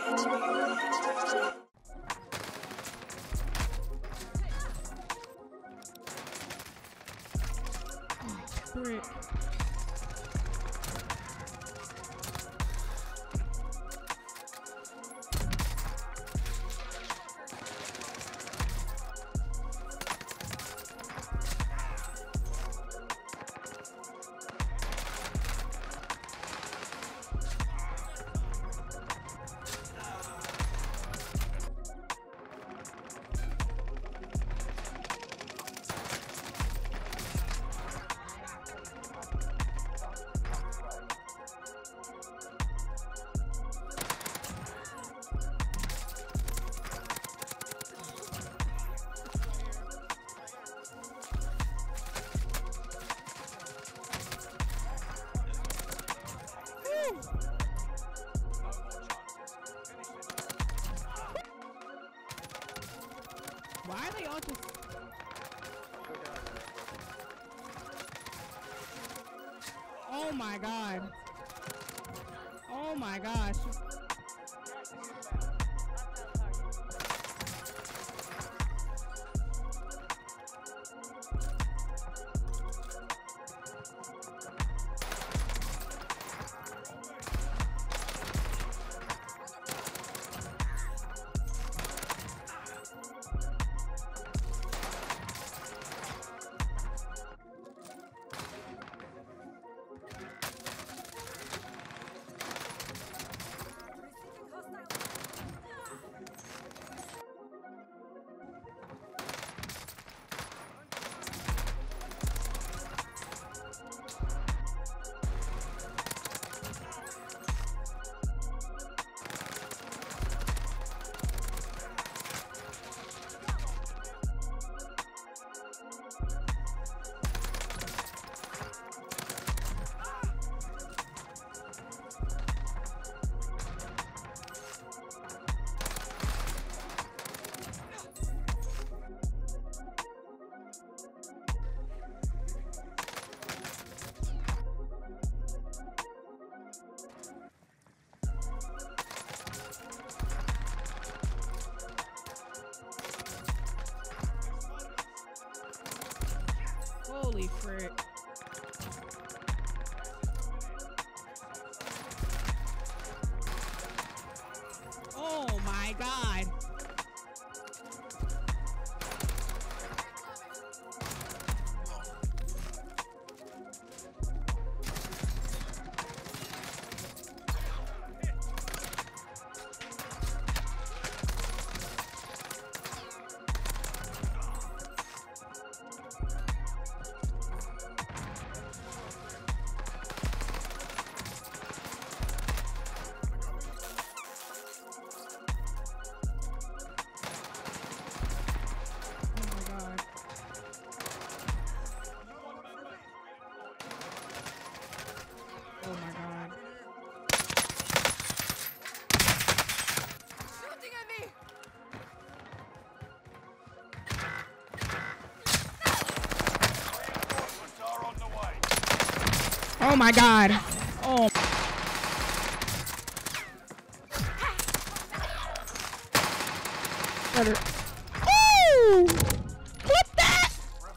Brick. Why are they all just... Oh my god. Oh my gosh. Holy frick. Oh my god. Oh my god. Shooting at me! Oh my god. Oh. Better. Ooh! Clip that!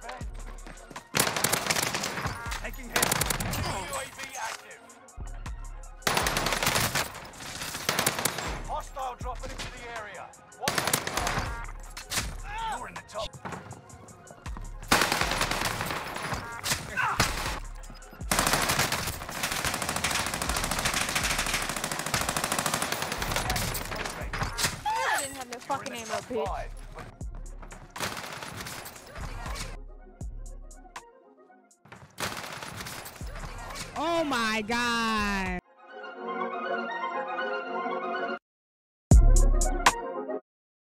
Taking hit. UAV active. Hostile dropping into the area. You're in the top. I didn't have no fucking ammo, bitch. Oh my god.